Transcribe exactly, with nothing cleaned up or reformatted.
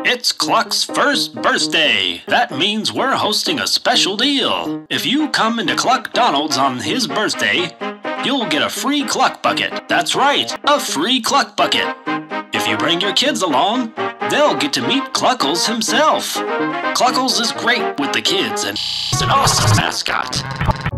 It's Cluck's first birthday. That means we're hosting a special deal. If you come into Cluck Donald's on his birthday, you'll get a free Cluck bucket. That's right, a free Cluck bucket. If you bring your kids along, they'll get to meet Cluckles himself. Cluckles is great with the kids and he's an awesome mascot.